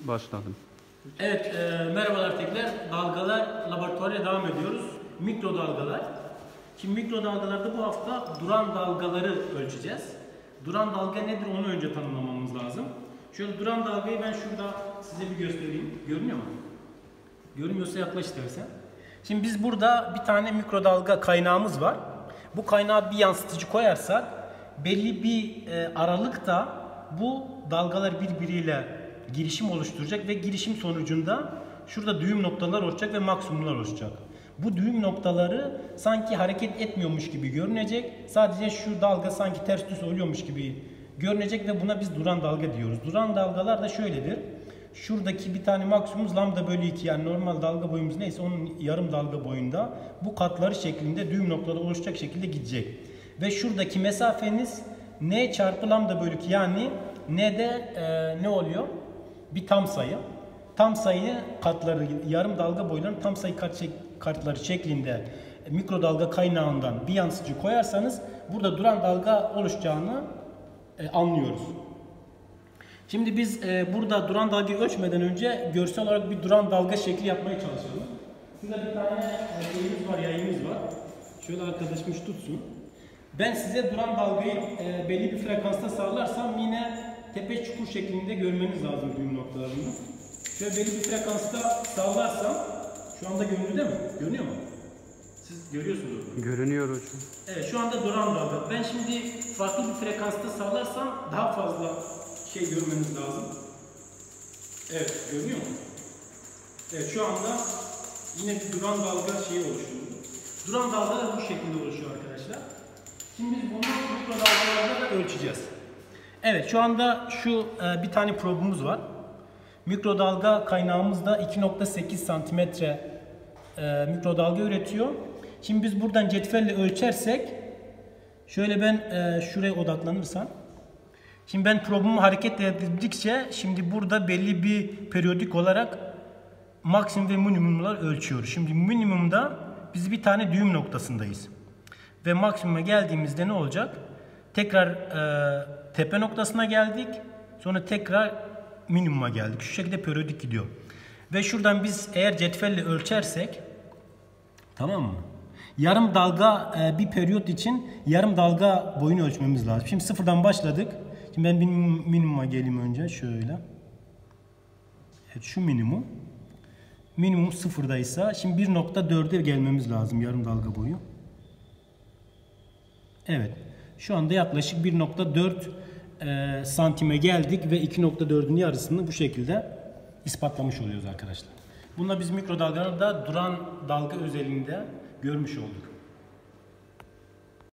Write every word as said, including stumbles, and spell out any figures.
Başladım. Evet, e, merhabalar tekrar. Dalgalar laboratuvarına devam ediyoruz. Mikrodalgalar. Şimdi mikrodalgalarda bu hafta duran dalgaları ölçeceğiz. Duran dalga nedir onu önce tanımlamamız lazım. Şöyle duran dalgayı ben şurada size bir göstereyim. Görünüyor mu? Görünmüyorsa yaklaş istersen. Şimdi biz burada bir tane mikrodalga kaynağımız var. Bu kaynağa bir yansıtıcı koyarsak belli bir e, aralıkta bu dalgalar birbiriyle girişim oluşturacak ve girişim sonucunda şurada düğüm noktalar olacak ve maksimumlar oluşacak. Bu düğüm noktaları sanki hareket etmiyormuş gibi görünecek. Sadece şu dalga sanki ters düz oluyormuş gibi görünecek ve buna biz duran dalga diyoruz. Duran dalgalar da şöyledir. Şuradaki bir tane maksimumumuz lambda bölü iki, yani normal dalga boyumuz neyse onun yarım dalga boyunda bu katları şeklinde düğüm noktaları oluşacak şekilde gidecek. Ve şuradaki mesafeniz n çarpı lambda bölü iki, yani n'de e, ne oluyor? Bir tam sayı. Tam sayı katları, yarım dalga boylarının tam sayı kat şek kartları şeklinde mikrodalga kaynağından bir yansıtıcı koyarsanız burada duran dalga oluşacağını e, anlıyoruz. Şimdi biz e, burada duran dalgayı ölçmeden önce görsel olarak bir duran dalga şekli yapmaya çalışalım. Şurada bir tane şeyimiz var, yayımız var. Şöyle arkadaşım tutsun. Ben size duran dalgayı e, belli bir frekansta sağlarsam yine tepe çukur şeklinde görmeniz lazım düğüm noktalarını. Şöyle belli bir frekansta sallarsam, şu anda görünüyor değil mi? Görünüyor mu? Siz görüyorsunuz. Görünüyor hocam. Evet, şu anda duran dalga. Ben şimdi farklı bir frekansta sallarsam daha fazla şey görmeniz lazım. Evet, görünüyor mu? Evet, şu anda yine bir duran dalga şeyi oluşuyor. Duran dalgalar bu şekilde oluşuyor arkadaşlar. Şimdi biz bunu mikrodalgalarda da ölçeceğiz. Evet, şu anda şu e, bir tane probumuz var. Mikrodalga kaynağımızda iki nokta sekiz santimetre e, mikrodalga üretiyor. Şimdi biz buradan cetvelle ölçersek, şöyle ben e, şuraya odaklanırsam, şimdi ben probumu hareket ettirdikçe şimdi burada belli bir periyodik olarak maksimum ve minimumlar ölçüyoruz. Şimdi minimumda biz bir tane düğüm noktasındayız. Ve maksimuma geldiğimizde ne olacak? Tekrar e, tepe noktasına geldik. Sonra tekrar minimuma geldik. Şu şekilde periyodik gidiyor. Ve şuradan biz eğer cetvelle ölçersek, tamam mı? Yarım dalga e, bir periyot için yarım dalga boyunu ölçmemiz lazım. Şimdi sıfırdan başladık. Şimdi ben minimum, minimuma geleyim önce şöyle. Evet, şu minimum. Minimum sıfırdaysa şimdi bir nokta dörde gelmemiz lazım yarım dalga boyu. Evet. Şu anda yaklaşık bir nokta dört e, santime geldik ve iki nokta dördün yarısını bu şekilde ispatlamış oluyoruz arkadaşlar. Bununla biz mikrodalgalarda duran dalga özelliğinde görmüş olduk.